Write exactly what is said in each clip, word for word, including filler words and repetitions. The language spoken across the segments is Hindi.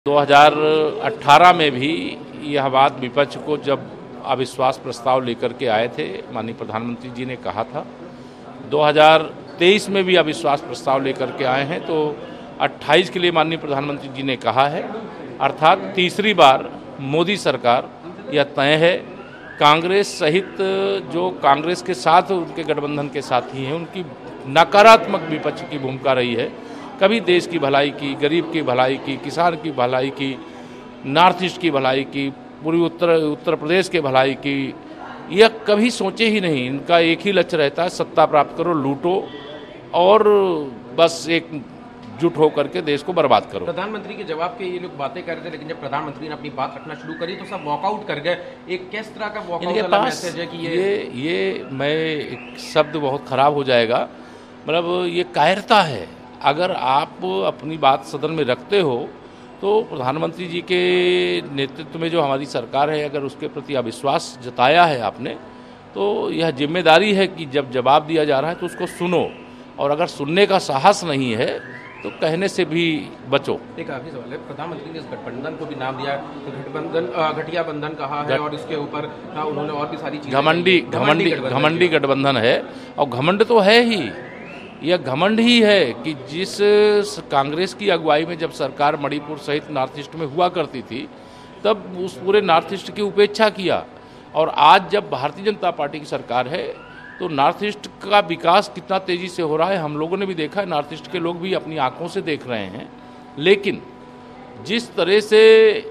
दो हज़ार अठारह में भी यह बात विपक्ष को जब अविश्वास प्रस्ताव लेकर के आए थे, माननीय प्रधानमंत्री जी ने कहा था। दो हज़ार तेईस में भी अविश्वास प्रस्ताव लेकर के आए हैं, तो अट्ठाईस के लिए माननीय प्रधानमंत्री जी ने कहा है, अर्थात तीसरी बार मोदी सरकार यह तय है। कांग्रेस सहित जो कांग्रेस के साथ उनके गठबंधन के साथी हैं, उनकी नकारात्मक विपक्ष की भूमिका रही है। कभी देश की भलाई की, गरीब की भलाई की, किसान की भलाई की, नॉर्थ ईस्ट की भलाई की, पूर्वी उत्तर उत्तर प्रदेश के भलाई की, यह कभी सोचे ही नहीं। इनका एक ही लक्ष्य रहता है, सत्ता प्राप्त करो, लूटो और बस एक जुट होकर के देश को बर्बाद करो। प्रधानमंत्री के जवाब के ये लोग बातें कर रहे थे, लेकिन जब प्रधानमंत्री ने अपनी बात रखना शुरू करी तो सब वॉकआउट कर गए। एक किस तरह का वॉकआउट वाला मैसेज है कि ये ये ये मैं एक शब्द बहुत खराब हो जाएगा, मतलब ये कायरता है। अगर आप अपनी बात सदन में रखते हो तो प्रधानमंत्री जी के नेतृत्व में जो हमारी सरकार है, अगर उसके प्रति अविश्वास जताया है आपने, तो यह जिम्मेदारी है कि जब जवाब दिया जा रहा है तो उसको सुनो, और अगर सुनने का साहस नहीं है तो कहने से भी बचो। एक आखिरी सवाल है, प्रधानमंत्री ने इस गठबंधन को भी नाम दिया, तो गठबंधन घटिया बंधन कहा है, और इसके ऊपर उन्होंने और भी सारी चीजें घमंडी घमंडी घमंडी गठबंधन है, और घमंड तो है ही, यह घमंड ही है कि जिस कांग्रेस की अगुवाई में जब सरकार मणिपुर सहित नॉर्थ ईस्ट में हुआ करती थी, तब उस पूरे नॉर्थ ईस्ट की उपेक्षा किया, और आज जब भारतीय जनता पार्टी की सरकार है तो नॉर्थ ईस्ट का विकास कितना तेज़ी से हो रहा है हम लोगों ने भी देखा है, नॉर्थ ईस्ट के लोग भी अपनी आंखों से देख रहे हैं। लेकिन जिस तरह से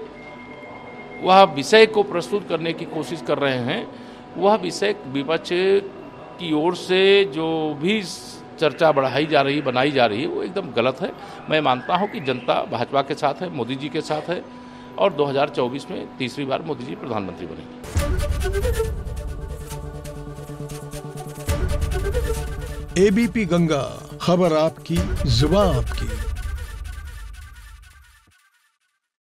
वह विषय को प्रस्तुत करने की कोशिश कर रहे हैं, वह विषय विपक्ष की ओर से जो भी चर्चा बढ़ाई जा रही बनाई जा रही है, वो एकदम गलत है। मैं मानता हूं कि जनता भाजपा के साथ है, मोदी जी के साथ है, और दो हज़ार चौबीस में तीसरी बार मोदी जी प्रधानमंत्री बनेंगे। एबीपी गंगा, खबर आपकी, जुबान आपकी।